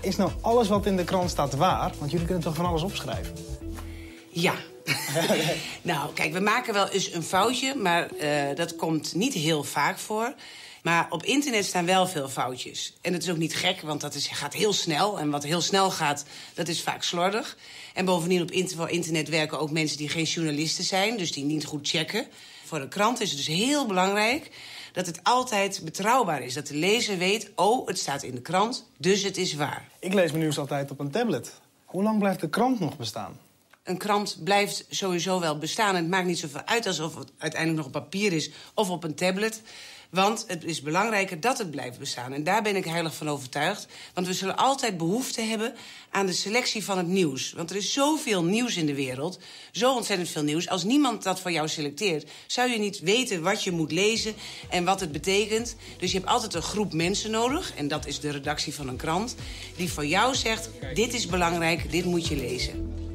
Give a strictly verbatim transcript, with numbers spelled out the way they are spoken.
is nou alles wat in de krant staat waar? Want jullie kunnen toch van alles opschrijven? Ja. Nou, kijk, we maken wel eens een foutje, maar uh, dat komt niet heel vaak voor. Maar op internet staan wel veel foutjes. En dat is ook niet gek, want dat is, gaat heel snel. En wat heel snel gaat, dat is vaak slordig. En bovendien op internet werken ook mensen die geen journalisten zijn, dus die niet goed checken. Voor een krant is het dus heel belangrijk dat het altijd betrouwbaar is. Dat de lezer weet, oh, het staat in de krant, dus het is waar. Ik lees mijn nieuws altijd op een tablet. Hoe lang blijft de krant nog bestaan? Een krant blijft sowieso wel bestaan. En het maakt niet zoveel uit alsof het uiteindelijk nog op papier is of op een tablet. Want het is belangrijker dat het blijft bestaan. En daar ben ik heilig van overtuigd. Want we zullen altijd behoefte hebben aan de selectie van het nieuws. Want er is zoveel nieuws in de wereld. Zo ontzettend veel nieuws. Als niemand dat voor jou selecteert, zou je niet weten wat je moet lezen en wat het betekent. Dus je hebt altijd een groep mensen nodig. En dat is de redactie van een krant. Die voor jou zegt, dit is belangrijk, dit moet je lezen.